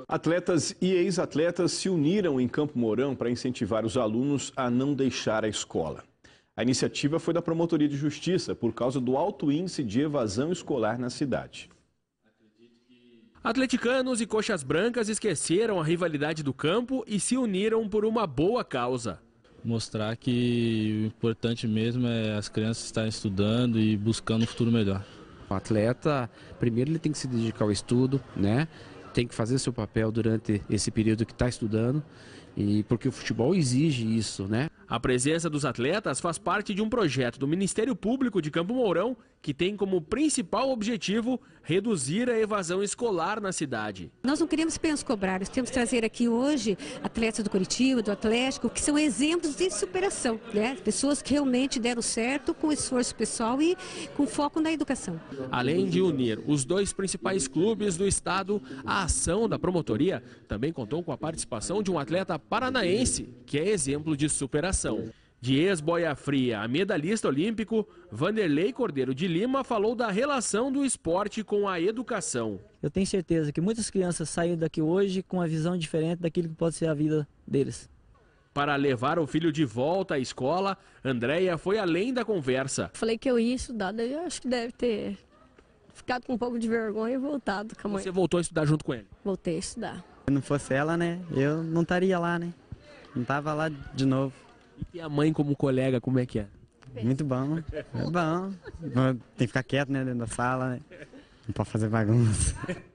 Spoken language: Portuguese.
Atletas e ex-atletas se uniram em Campo Mourão para incentivar os alunos a não deixar a escola. A iniciativa foi da Promotoria de Justiça por causa do alto índice de evasão escolar na cidade. Atleticanos e coxas brancas esqueceram a rivalidade do campo e se uniram por uma boa causa. Mostrar que o importante mesmo é as crianças estarem estudando e buscando um futuro melhor. O atleta, primeiro ele tem que se dedicar ao estudo, né? Tem que fazer seu papel durante esse período que está estudando, e porque o futebol exige isso, né? A presença dos atletas faz parte de um projeto do Ministério Público de Campo Mourão que tem como principal objetivo reduzir a evasão escolar na cidade. Nós não queremos apenas cobrar, nós temos que trazer aqui hoje atletas do Curitiba, do Atlético, que são exemplos de superação, né? Pessoas que realmente deram certo com esforço pessoal e com foco na educação. Além de unir os dois principais clubes do estado, a ação da promotoria também contou com a participação de um atleta paranaense, que é exemplo de superação. De ex-boia fria a medalhista olímpico, Vanderlei Cordeiro de Lima falou da relação do esporte com a educação. Eu tenho certeza que muitas crianças saem daqui hoje com uma visão diferente daquilo que pode ser a vida deles. Para levar o filho de volta à escola, Andréia foi além da conversa. Falei que eu ia estudar, daí eu acho que deve ter ficado com um pouco de vergonha e voltado com a mãe. Você voltou a estudar junto com ele? Voltei a estudar. Se não fosse ela, né, eu não estaria lá, né? Não estava lá de novo. E a mãe como colega, como é que é? Muito bom, é bom. Tem que ficar quieto, né, dentro da sala, né? Não pode fazer bagunça.